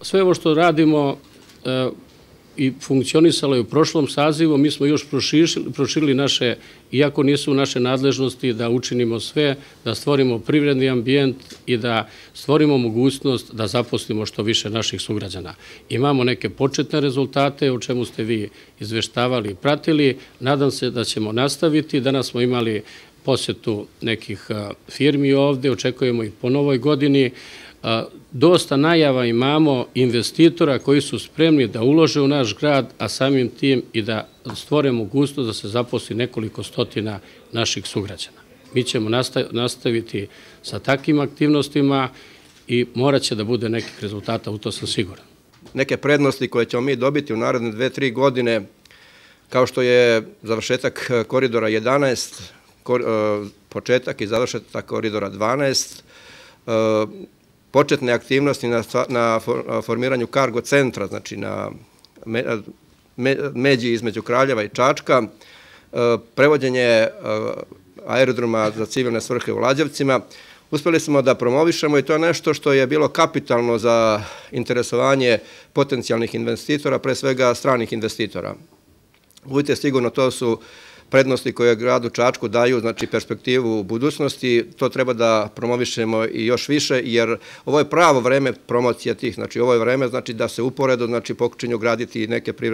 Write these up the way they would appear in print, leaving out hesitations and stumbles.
sve ovo što radimo i funkcionisalo je u prošlom sazivu, mi smo još proširili naše, iako nisu u naše nadležnosti, da učinimo sve, da stvorimo privredni ambijent i da stvorimo mogućnost da zaposlimo što više naših sugrađana. Imamo neke početne rezultate, o čemu ste vi izveštavali i pratili. Nadam se da ćemo nastaviti. Danas smo imali posjetu nekih firmi ovde, očekujemo i po novoj godini. Dosta najava imamo investitora koji su spremni da ulože u naš grad, a samim tim i da stvore mogućnost da se zaposli nekoliko stotina naših sugrađana. Mi ćemo nastaviti sa takvim aktivnostima i morat će da bude nekih rezultata, u to sam siguran. Neke prednosti koje ćemo mi dobiti u naredne 2-3 godine, kao što je završetak koridora 11, početak i završetak koridora 12, početne aktivnosti na formiranju kargo centra, znači na međi između Kraljeva i Čačka, prevođenje aerodroma za civilne svrhe u Lađevcima. Uspeli smo da promovišemo i to je nešto što je bilo kapitalno za interesovanje potencijalnih investitora, pre svega stranih investitora. Budite sigurno, to su prednosti koje gradu Čačku daju, znači perspektivu u budućnosti, to treba da promovišemo i još više, jer ovo je pravo vreme promocije tih, znači ovo je vreme znači da se uporedo znači počinju graditi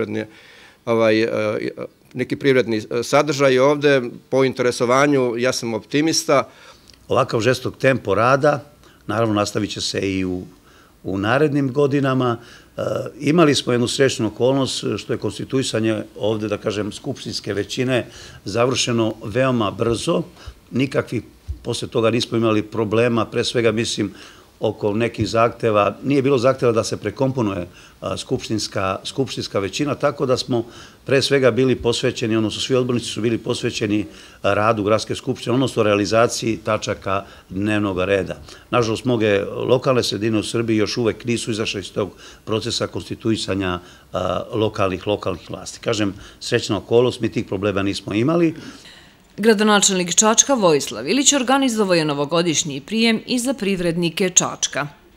neki privredni sadržaj ovde. Po interesovanju ja sam optimista. Ovakav žestok tempo rada, naravno nastavit će se i u narednim godinama. Imali smo jednu srećnu okolnost što je konstituisanje ovde, da kažem, skupštinske većine završeno veoma brzo. Nikakvih posle toga nismo imali problema, pre svega mislim oko nekih zahteva. Nije bilo zahteva da se prekomponuje skupštinska većina, tako da smo pre svega bili posvećeni, odnosno svi odbornici su bili posvećeni radu Gradske skupštine, odnosno realizaciji tačaka dnevnog reda. Nažalost, mnoge lokalne sredine u Srbiji još uvek nisu izašle iz tog procesa konstituisanja lokalnih vlasti. Kažem, srećna okolnost, mi tih problema nismo imali. Gradonačelnik Čačka Vojislav Ilić organizovao je novogodišnji prijem i za privrednike Čačka.